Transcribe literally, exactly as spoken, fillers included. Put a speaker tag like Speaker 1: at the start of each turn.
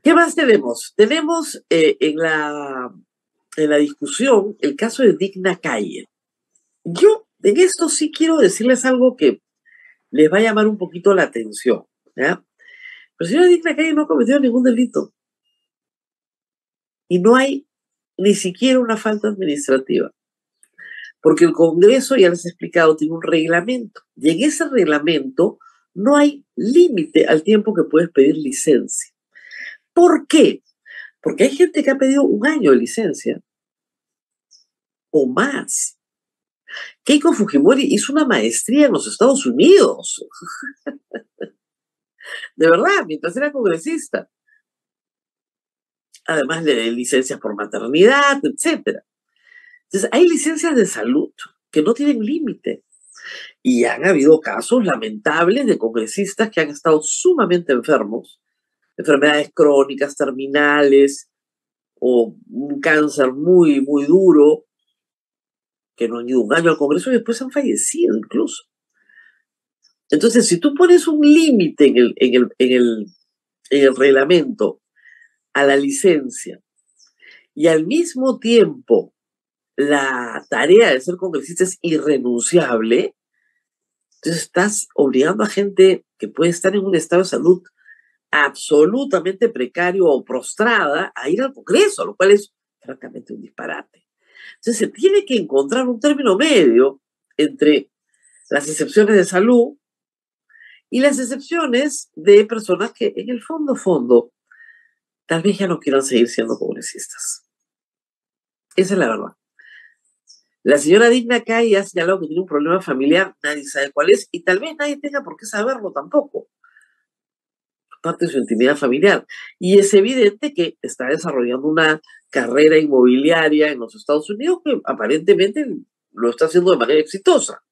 Speaker 1: ¿Qué más tenemos? Tenemos eh, en, la, en la discusión el caso de Digna Calle. Yo en esto sí quiero decirles algo que les va a llamar un poquito la atención, ¿ya? Pero señora Digna Calle no ha cometido ningún delito. Y no hay ni siquiera una falta administrativa. Porque el Congreso, ya les he explicado, tiene un reglamento. Y en ese reglamento no hay límite al tiempo que puedes pedir licencia. ¿Por qué? Porque hay gente que ha pedido un año de licencia o más. Keiko Fujimori hizo una maestría en los Estados Unidos. De verdad, mientras era congresista. Además de licencias por maternidad, etcétera. Entonces, hay licencias de salud que no tienen límite. Y han habido casos lamentables de congresistas que han estado sumamente enfermos, enfermedades crónicas, terminales, o un cáncer muy, muy duro, que no han ido un año al Congreso y después han fallecido incluso. Entonces, si tú pones un límite en el, en, el, en, el, en el reglamento a la licencia y al mismo tiempo la tarea de ser congresista es irrenunciable, entonces estás obligando a gente que puede estar en un estado de salud absolutamente precario o prostrada a ir al Congreso, lo cual es francamente un disparate. Entonces se tiene que encontrar un término medio entre las excepciones de salud y las excepciones de personas que en el fondo, fondo, tal vez ya no quieran seguir siendo congresistas. Esa es la verdad. La señora Digna Calle ha señalado que tiene un problema familiar, nadie sabe cuál es, y tal vez nadie tenga por qué saberlo tampoco, parte de su intimidad familiar. Y es evidente que está desarrollando una carrera inmobiliaria en los Estados Unidos que aparentemente lo está haciendo de manera exitosa.